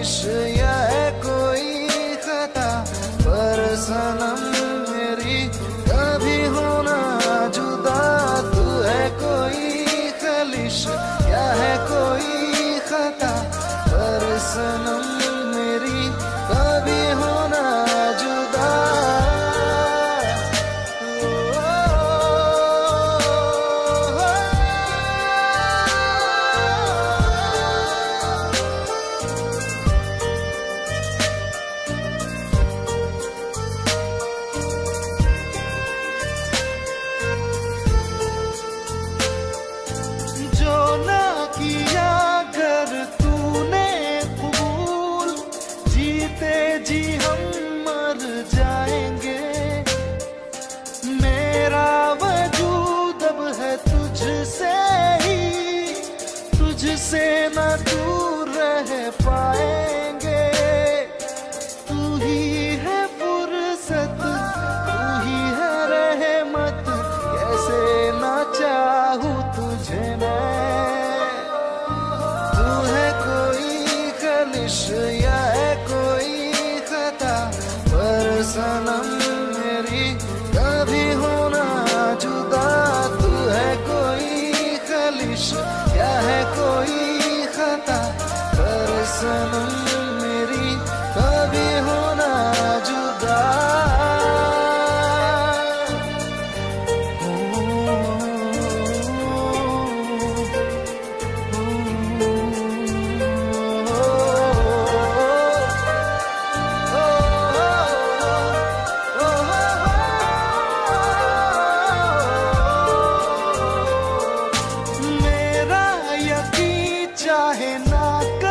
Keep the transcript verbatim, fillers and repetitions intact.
खलिश या है कोई खता, पर सनम मेरी कभी होना जुदा। तू है कोई खलिश या है कोई खता, पर सनम मेरी कभी होना जुदा। जो ना किया कर तूने कबूल, जीते जी हम मर जाएंगे। मेरा वजूद अब है तुझसे ही, तुझसे ना दूर रह पाएंगे। तू ही है फुर्सत, तू ही है रहमत, कैसे ना चाहूं तुझे मैं। तू है कोई खलिश या है कोई खता, पर सनम मेरी कभी होना जुदा। तू है कोई खलिश या है कोई खता, पर सनम मेरी कभी होना जुदा। मेरा यकीन चाहे ना